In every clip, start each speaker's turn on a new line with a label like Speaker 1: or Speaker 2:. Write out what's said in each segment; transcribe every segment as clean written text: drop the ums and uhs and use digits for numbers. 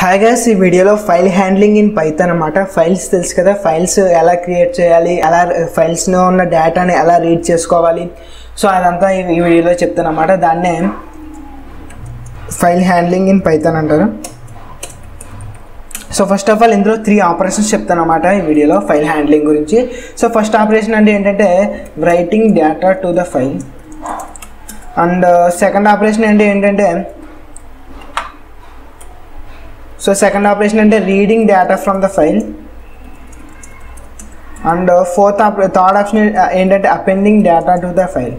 Speaker 1: Hi guys, ఈ వీడియోలో file handling in Python అన్నమాట. ఫైల్స్ తెలుసు కదా, ఫైల్స్ ఎలా క్రియేట్ చేయాలి, ఎలా ఫైల్స్లో ఉన్న డేటాని ఎలా రీడ్ చేసుకోవాలి, సో అదంతా ఈ వీడియోలో చెప్తాను అన్నమాట. దాన్నే ఫైల్ హ్యాండ్లింగ్ ఇన్ పైథాన్ అంటారు. సో ఫస్ట్ ఆఫ్ ఆల్ ఇందులో 3 ఆపరేషన్స్ చెప్తాను అన్నమాట ఈ వీడియోలో ఫైల్ హ్యాండ్లింగ్ గురించి. సో ఫస్ట్ ఆపరేషన్ అంటే ఏంటంటే writing data to the file, and second operation ఏంటంటే సెకండ్ ఆపరేషన్ అంటే reading data from the file, and third option ఏంటంటే appending data to the file.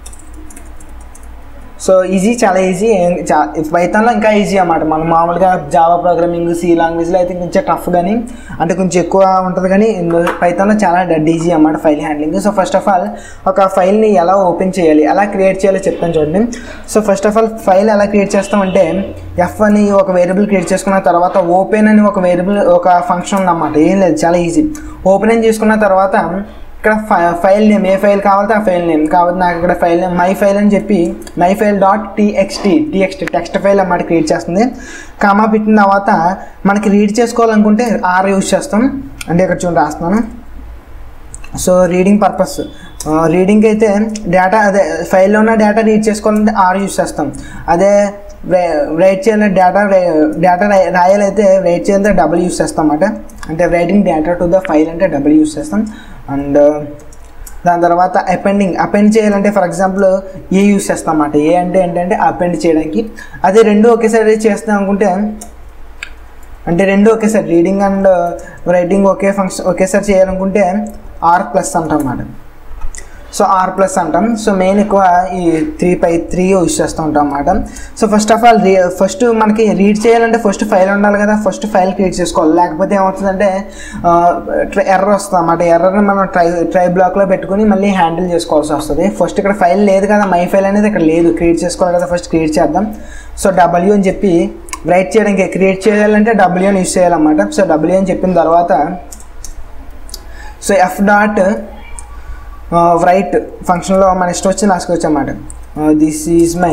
Speaker 1: So easy, చాలా ఈజీ. పైథాన్లో ఇంకా easy అన్నమాట. మనం మామూలుగా జావా ప్రోగ్రామింగ్, సి లాంగ్వేజ్లో అయితే కొంచెం టఫ్, కానీ అంటే కొంచెం ఎక్కువ ఉంటుంది, కానీ పైథాన్లో చాలా డెడ్ ఈజీ అన్నమాట file handling. So first of all ఒక ఫైల్ని ఎలా ఓపెన్ చేయాలి, ఎలా క్రియేట్ చేయాలో చెప్తాను చూడండి. So first of all file ఎలా క్రియేట్ చేస్తామంటే ఎఫ్ అని ఒక వేరియబుల్ క్రియేట్ చేసుకున్న తర్వాత ఓపెన్ అని ఒక వేరియబుల్, ఒక ఫంక్షన్ ఉందన్నమాట. ఏం లేదు, చాలా ఈజీ. ఓపెన్ అని చేసుకున్న తర్వాత ఇక్కడ ఫైల్ నేమ్, ఏ ఫైల్ కావాలంటే ఆ ఫైల్ నేమ్ కాబట్టి నాకు ఇక్కడ ఫైల్ నేమ్ మై ఫైల్ అని చెప్పి my file dot TXT text file అన్నమాట క్రియేట్ చేస్తుంది. కామా పెట్టిన తర్వాత మనకి రీడ్ చేసుకోవాలనుకుంటే ఆర్ యూజ్ చేస్తాం. అంటే ఇక్కడ చూడండి రాస్తున్నాను. సో రీడింగ్ పర్పస్, రీడింగ్కి అయితే డేటా, అదే ఫైల్లో ఉన్న డేటా రీడ్ చేసుకోవాలంటే ఆర్ యూజ్ చేస్తాం. అదే రైట్ చేయాలంటే డేటా రాయాలైతే రైట్ చేయాలంటే డబుల్ యూజ్ చేస్తాం అన్నమాట. అంటే writing data to the file అంటే డబుల్ యూజ్ చేస్తాం. అండ్ దాని తర్వాత అపెండ్ చేయాలంటే ఫర్ ఎగ్జాంపుల్ ఏ యూజ్ చేస్తాం అన్నమాట. ఏ అంటే ఏంటంటే అపెండ్ చేయడానికి. అదే రెండు ఒకేసారి చేస్తాం అనుకుంటే, అంటే రెండు ఒకేసారి రీడింగ్ అండ్ రైటింగ్ ఒకేసారి చేయాలనుకుంటే ఆర్ ప్లస్ అంటాం అన్నమాట. సో ఆర్ ప్లస్ అంటాం. సో మెయిన్ ఎక్కువ ఈ 3 యూజ్ చేస్తూ ఉంటాం అన్నమాట. So first of all first మనకి రీడ్ చేయాలంటే ఫస్ట్ ఫైల్ ఉండాలి కదా, ఫస్ట్ ఫైల్ క్రియేట్ చేసుకోవాలి. లేకపోతే ఏమవుతుందంటే ఎర్రర్ వస్తుంది అన్నమాట. ఎర్రర్ని మనం ట్రై బ్లాక్లో పెట్టుకుని మళ్ళీ హ్యాండిల్ చేసుకోవాల్సి వస్తుంది. ఫస్ట్ ఇక్కడ ఫైల్ లేదు కదా, మై ఫైల్ అనేది ఇక్కడ లేదు, క్రియేట్ చేసుకోవాలి కదా, ఫస్ట్ క్రియేట్ చేద్దాం. సో డబ్ల్యూ అని చెప్పి రైట్ చేయడానికి, క్రియేట్ చేయాలంటే డబ్ల్యూ అని యూజ్ చేయాలన్నమాట. సో డబ్ల్యూ అని చెప్పిన తర్వాత సో ఎఫ్ డాట్ రైట్ ఫంక్షన్లో మన ఇష్టం వచ్చి రాసుకోవచ్చు అన్నమాట. This is my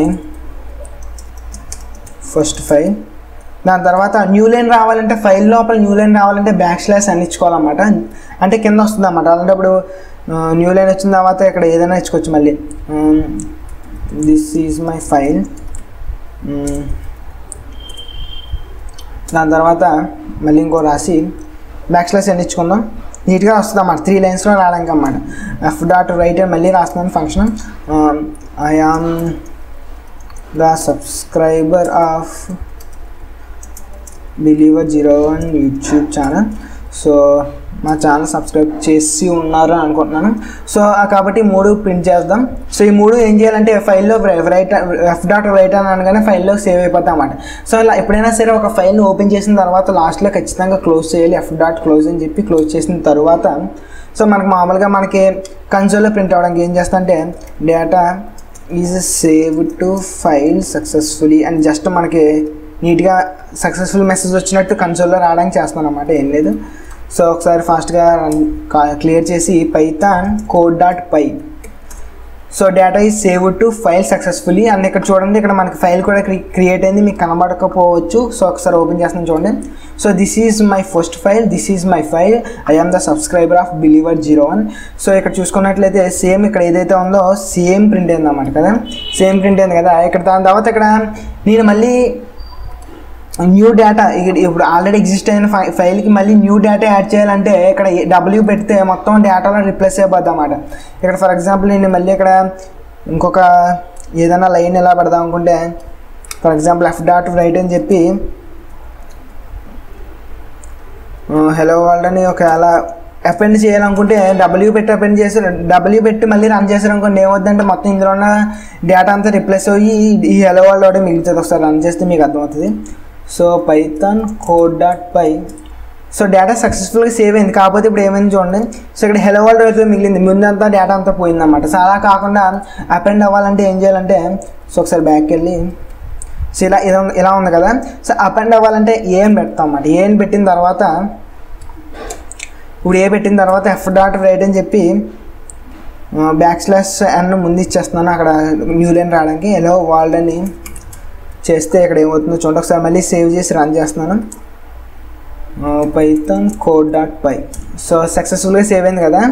Speaker 1: first file. దాని తర్వాత న్యూ లైన్ రావాలంటే, ఫైల్ లోపల న్యూ లైన్ రావాలంటే / అని ఇచ్చుకోవాలన్నమాట. అంటే కింద వస్తుంది అన్నమాట. అలాంటప్పుడు న్యూ లైన్ వచ్చిన తర్వాత ఇక్కడ ఏదైనా ఇచ్చుకోవచ్చు మళ్ళీ. This is my file. దాని తర్వాత మళ్ళీ ఇంకో రాసి / అని ఇచ్చుకుందాం. నీట్గా వస్తుంది అన్నమాట. 3 లైన్స్లో రావడానికి అన్నమాట. ఎఫ్ డాట్ రైట్ అని మళ్ళీ రాస్తున్నాను function. I am the subscriber of Believer01 YouTube channel. So మా ఛానల్ సబ్స్క్రైబ్ చేసి ఉన్నారు అని అనుకుంటున్నాను. సో కాబట్టి 3 ప్రింట్ చేద్దాం. సో ఈ 3 ఏం చేయాలంటే ఫైల్లో ఎఫ్ డాట్ రైట్ అని అనగానే ఫైల్లో సేవ్ అయిపోతాం అన్నమాట. సో ఇలా ఎప్పుడైనా సరే ఒక ఫైల్ని ఓపెన్ చేసిన తర్వాత లాస్ట్లో ఖచ్చితంగా క్లోజ్ చేయాలి. ఎఫ్ డాట్ క్లోజ్ అని చెప్పి క్లోజ్ చేసిన తర్వాత సో మనకు మామూలుగా మనకి కన్సోల్లో ప్రింట్ అవ్వడానికి ఏం చేస్తా అంటే data is save to file successfully అని జస్ట్ మనకి నీట్గా సక్సెస్ఫుల్ మెసేజ్ వచ్చినట్టు కన్సోల్లో రావడానికి చేస్తున్నాను అన్నమాట. ఏం లేదు. సో ఒకసారి ఫాస్ట్గా క్లియర్ చేసి Python code.py. So data is save to file successfully అని ఇక్కడ చూడండి. ఇక్కడ మనకి ఫైల్ కూడా క్రియేట్ అయింది, మీకు కనబడకపోవచ్చు. సో ఒకసారి ఓపెన్ చేస్తున్నాను చూడండి. So this is my first file, this is my file, I am the subscriber of Believer01. So ఇక్కడ చూసుకున్నట్లయితే సేమ్ ఇక్కడ ఏదైతే ఉందో సేమ్ ప్రింట్ అయింది అన్నమాట కదా, సేమ్ ప్రింట్ అయింది కదా. ఇక్కడ దాని తర్వాత ఇక్కడ నేను మళ్ళీ న్యూ డేటా, ఇప్పుడు ఆల్రెడీ ఎగ్జిస్ట్ అయిన ఫైల్కి మళ్ళీ న్యూ డేటా యాడ్ చేయాలంటే ఇక్కడ డబ్ల్యూ పెడితే మొత్తం డేటాలో రిప్లేస్ అయిపోద్ది అన్నమాట. ఇక్కడ ఫర్ ఎగ్జాంపుల్ నేను మళ్ళీ ఇక్కడ ఇంకొక ఏదైనా లైన్ ఎలా పెడదాం అనుకుంటే for example F dot write అని చెప్పి హలో వరల్డ్ అని ఒకవేళ అపెండ్ చేయాలనుకుంటే డబ్ల్యూ పెట్టి అపెండ్ చేసి డబ్ల్యూ పెట్టి మళ్ళీ రన్ చేశారు అనుకోండి, ఏమవుతుందంటే మొత్తం ఇందులో ఉన్న డేటా అంతా రిప్లేస్ అయ్యి ఈ హలో వరల్డ్ ఒకటి మిగులుతుంది. ఒకసారి రన్ చేస్తే మీకు అర్థమవుతుంది. So Python code.py. So data సక్సెస్ఫుల్గా సేవ్ అయింది. కాకపోతే ఇప్పుడు ఏమైంది చూడండి. సో ఇక్కడ హెలో వరల్డ్ అయితే మిగిలింది, ముందంతా డేటా అంతా పోయిందన్నమాట. సో అలా కాకుండా అపెండ్ అవ్వాలంటే ఏం చేయాలంటే సో ఒకసారి బ్యాక్కి వెళ్ళి సో ఇలా ఉంది కదా. సో అపెండ్ అవ్వాలంటే ఏం పెడతాం అన్నమాట. ఏం పెట్టిన తర్వాత ఇప్పుడు పెట్టిన తర్వాత ఎఫ్ డాట్ రైట్ అని చెప్పి /n ముందు ఇచ్చేస్తున్నాను అక్కడ న్యూ లైన్ రావడానికి. హలో వరల్డ్ అని చేస్తే ఇక్కడ ఏమవుతుందో చూడండి. ఒకసారి మళ్ళీ సేవ్ చేసి రన్ చేస్తున్నాను. python code.py. సో సక్సెస్ఫుల్గా సేవ్ అయింది కదా.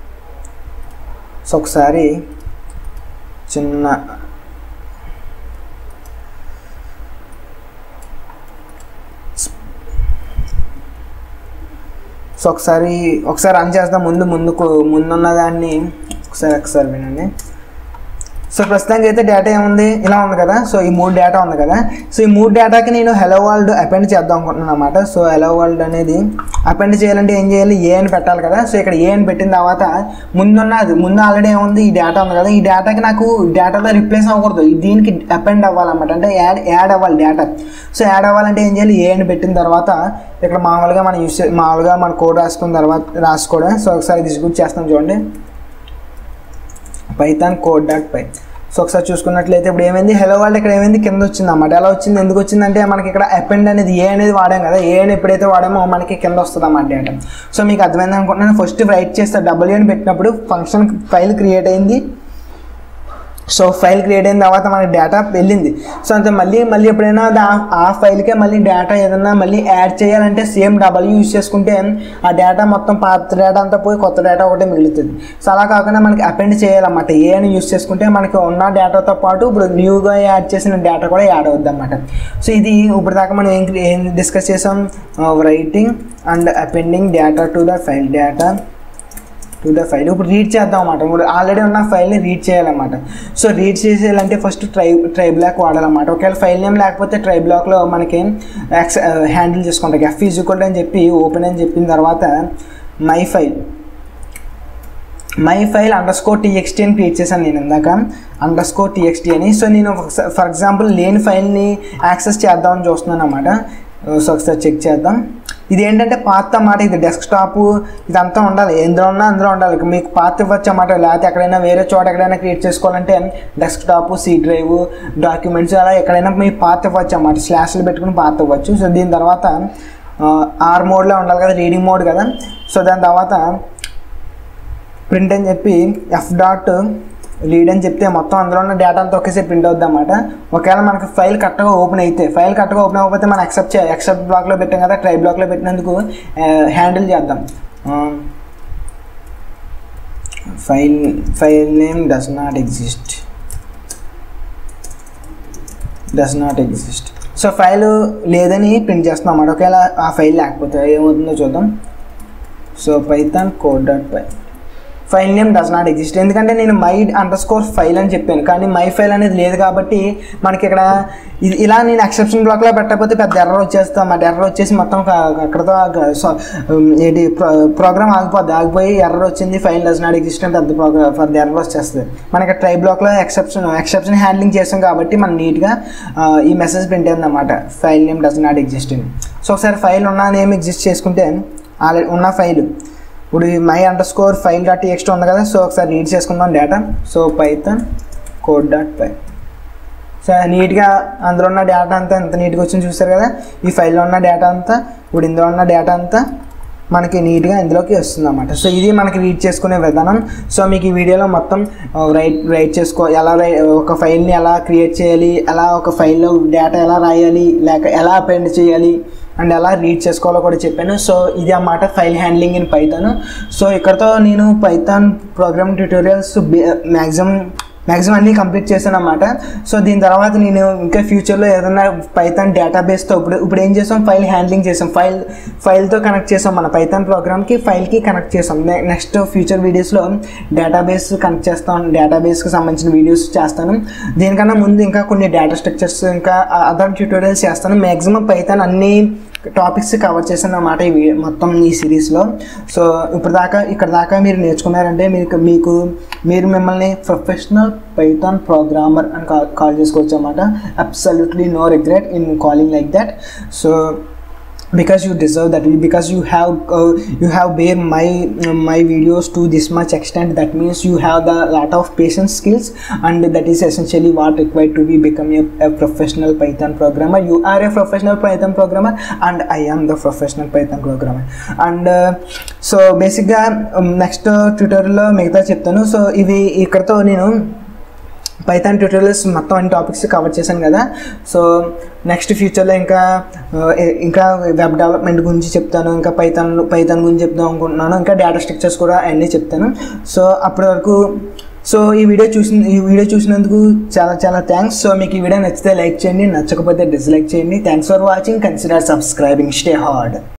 Speaker 1: సో ఒకసారి చిన్న ఒకసారి రన్ చేద్దాం. ముందున్న దాన్ని ఒకసారి వినండి. సో ప్రస్తుతానికి అయితే డేటా ఏముంది, ఇలా ఉంది కదా. సో ఈ 3 డేటా ఉంది కదా. సో ఈ 3 డేటాకి నేను హెలో వరల్డ్ అపెండ్ చేద్దాం అనుకుంటున్నాను అనమాట. సో హెలో వరల్డ్ అనేది అపెండ్ చేయాలంటే ఏం చేయాలి, ఏ అని పెట్టాలి కదా. సో ఇక్కడ ఏ అని పెట్టిన తర్వాత ముందు ఆల్రెడీ ఏముంది, ఈ డేటా ఉంది కదా. ఈ డేటాకి నాకు డేటాలో రిప్లేస్ అవ్వకూడదు, దీనికి అపెండ్ అవ్వాలన్నమాట. అంటే యాడ్ అవ్వాలి డేటా. సో యాడ్ అవ్వాలంటే ఏం చేయాలి, ఏ అని పెట్టిన తర్వాత ఇక్కడ మామూలుగా మన కోడ్ రాసుకున్న తర్వాత రాసుకోవడం. సో ఒకసారి ఎగ్జిక్యూట్ చేస్తాం చూడండి, python code.py. సో ఒకసారి చూసుకున్నట్లయితే ఇప్పుడు ఏమైంది, హెలో వరల్డ్ ఇక్కడ ఏమైంది, కింద వచ్చింది అన్నమాట. ఎలా వచ్చింది, ఎందుకు వచ్చిందంటే మనకి ఇక్కడ అపెండ్ అనేది ఏ అనేది వాడాం కదా. ఏ అని ఎప్పుడైతే వాడామో మనకి కింద వస్తుంది అన్నమాట డేటా. సో మీకు అర్థమైంది అనుకుంటున్నాను. ఫస్ట్ రైట్ చేస్తే డబ్ల్యూ అని పెట్టినప్పుడు ఫంక్షన్ ఫైల్ క్రియేట్ అయింది. సో ఫైల్ క్రియేట్ అయిన తర్వాత మనకి డేటా వెళ్ళింది. సో అంతే మళ్ళీ ఎప్పుడైనా ఆ ఫైల్కే మళ్ళీ డేటా ఏదన్నా మళ్ళీ యాడ్ చేయాలంటే సేమ్ డబ్ల్యూ యూజ్ చేసుకుంటే ఆ డేటా మొత్తం పాత డేటా అంతా పోయి కొత్త డేటా ఒకటే మిగులుతుంది. సో అలా కాకుండా మనకి అపెండ్ చేయాలన్నమాట. ఏ అని యూజ్ చేసుకుంటే మనకి ఉన్న డేటాతో పాటు ఇప్పుడు న్యూగా యాడ్ చేసిన డేటా కూడా యాడ్ అవుద్ది అన్నమాట. సో ఇది ఇప్పుడు దాకా మనం ఏం డిస్కస్ చేసాం, writing and appending data to the file. ఇప్పుడు రీడ్ చేద్దాం అన్నమాట. ఇప్పుడు ఆల్రెడీ ఉన్న ఫైల్ని రీడ్ చేయాలన్నమాట. సో రీడ్ చేసేయాలంటే ఫస్ట్ ట్రై బ్లాక్ వాడాలన్నమాట. ఒకవేళ ఫైల్ నేమ్ లేకపోతే ట్రై బ్లాక్లో మనకి హ్యాండిల్ చేసుకుంటాం. ఎఫ్ ఈజ్ ఈక్వల్ అని చెప్పి ఓపెన్ అని చెప్పిన తర్వాత మై ఫైల్ _txt అని క్రియేట్ చేశాను నేను ఇందాక, _txt అని. సో నేను ఫర్ ఎగ్జాంపుల్ లేని ఫైల్ని యాక్సెస్ చేద్దామని చూస్తున్నాను అన్నమాట. సో ఒకసారి చెక్ చేద్దాం. ఇది ఏంటంటే పాత్ అన్నమాట. ఇది డెస్క్టాప్ ఇదంతా ఉండాలి, ఎందులో ఉన్నా అందులో ఉండాలి. మీకు పాత్ ఇవ్వచ్చు అన్నమాట. లేకపోతే ఎక్కడైనా వేరే చోట ఎక్కడైనా క్రియేట్ చేసుకోవాలంటే డెస్క్టాప్, సి డ్రైవ్, డాక్యుమెంట్స్ అలా ఎక్కడైనా మీ పాత్ ఇవ్వచ్చు అన్నమాట. స్లాష్లు పెట్టుకుని పాత్ ఇవ్వచ్చు. సో దీని తర్వాత ఆర్ మోడ్లో ఉండాలి కదా, రీడింగ్ మోడ్ కదా. సో దాని తర్వాత ప్రింట్ అని చెప్పి f.read అని చెప్తే మొత్తం అందులో ఉన్న డేటా అంతా ఒకేసారి ప్రింట్ అవుద్ది అన్నమాట. ఒకవేళ మనకి ఫైల్ కరెక్ట్గా ఓపెన్ అవ్వకపోతే మనం యాక్సెప్ట్ బ్లాక్లో పెట్టాం కదా, ట్రై బ్లాక్లో పెట్టినందుకు హ్యాండిల్ చేద్దాం. File name does not exist. So file లేదని ప్రింట్ చేస్తున్నాం అన్నమాట. ఒకవేళ ఆ ఫైల్ లేకపోతే ఏమవుతుందో చూద్దాం. So python code.py file name does not exist. ఎందుకంటే నేను my_file అని చెప్పాను, కానీ మై ఫైల్ అనేది లేదు కాబట్టి మనకి ఇక్కడ ఇలా నేను ఎక్సెప్షన్ బ్లాక్లో పెట్టకపోతే పెద్ద ఎర్రర్ వచ్చేస్తాం. మా ఎర్రర్ వచ్చేసి మొత్తం అక్కడతో ప్రోగ్రామ్ ఆగిపోయి ఎర్రర్ వచ్చింది, ఫైల్ డస్ నాట్ ఎగ్జిస్ట్ అని పెద్ద ఎర్రర్ వచ్చేస్తుంది. మనకి ట్రై బ్లాక్లో ఎక్సెప్షన్ హ్యాండ్లింగ్ చేస్తాం కాబట్టి మనం నీట్గా ఈ మెసేజ్ ప్రింట్ అయింది అన్నమాట, file name does not exist అని. సో ఒకసారి ఫైల్ ఉన్న నేమ్ ఎగ్జిస్ట్ చేసుకుంటే ఆల్రెడీ ఉన్న ఫైల్ ఇప్పుడు my_file.txt ఉంది కదా. సో ఒకసారి రీడ్ చేసుకుందాం data. So python code.py. So నీట్గా అందులో ఉన్న డేటా అంతా ఎంత నీట్గా వచ్చింది చూసారు కదా. ఈ ఫైల్లో ఉన్న డేటా అంతా ఇప్పుడు ఇందులో ఉన్న డేటా అంతా మనకి నీట్గా ఇందులోకి వస్తుంది అన్నమాట. సో ఇది మనకి రీడ్ చేసుకునే విధానం. సో మీకు ఈ వీడియోలో మొత్తం రైట్ ఎలా ఒక ఫైల్ని ఎలా క్రియేట్ చేయాలి, ఎలా ఒక ఫైల్లో డేటా ఎలా రాయాలి, లేక ఎలా అపెండ్ చేయాలి అండ్ ఎలా రీడ్ చేసుకోవాలో కూడా చెప్పాను. సో ఇది అన్నమాట file handling in Python. So ఇక్కడతో నేను పైథాన్ ప్రోగ్రామ్ ట్యూటోరియల్స్ మ్యాక్సిమం అన్నీ కంప్లీట్ చేశాను అన్నమాట. సో దీని తర్వాత నేను ఇంకా ఫ్యూచర్లో ఏదైనా పైథాన్ డేటాబేస్తో ఇప్పుడు ఏం చేసాం, ఫైల్ హ్యాండ్లింగ్ చేసాం, ఫైల్తో కనెక్ట్ చేసాం, మన పైథాన్ ప్రోగ్రామ్కి ఫైల్కి కనెక్ట్ చేసాం. నెక్స్ట్ ఫ్యూచర్ వీడియోస్లో డేటాబేస్ కనెక్ట్ చేస్తాం, డేటాబేస్కి సంబంధించిన వీడియోస్ చేస్తాను. దీనికన్నా ముందు ఇంకా కొన్ని డేటా స్ట్రక్చర్స్ ఇంకా అదర్ ట్యూటోరియల్స్ చేస్తాను. మ్యాక్సిమం పైథాన్ అన్ని టాపిక్స్ కవర్ చేశాను అన్నమాట మొత్తం ఈ సిరీస్లో. సో ఇక్కడ దాకా మీరు నేర్చుకున్నారంటే మీరు మిమ్మల్ని ప్రొఫెషనల్ పైథాన్ ప్రోగ్రామర్ అని కాల్ చేసుకోవచ్చు అన్నమాట. Absolutely no regret in calling like that. So because you deserve that, because you have bear my videos to this much extent, that means you have the lot of patience skills, and that is essentially what required to be become a professional Python programmer. You are a professional Python programmer and I am the professional Python programmer. And so basically next tutorial lo megata cheptanu. So ivi ikkadto nenu Python tutorials మొత్తం అన్ని topics cover చేశాను కదా. So next ఫ్యూచర్లో ఇంకా web development గురించి చెప్తాను, ఇంకా Python గురించి చెప్తాను అనుకుంటున్నాను, ఇంకా డేటా స్ట్రక్చర్స్ కూడా అన్నీ చెప్తాను. సో అప్పటి వరకు ఈ వీడియో చూసినందుకు చాలా చాలా థ్యాంక్స్. సో మీకు ఈ వీడియో నచ్చితే లైక్ చేయండి, నచ్చకపోతే డిస్లైక్ చేయండి. Thanks for watching. Consider subscribing. Stay hard.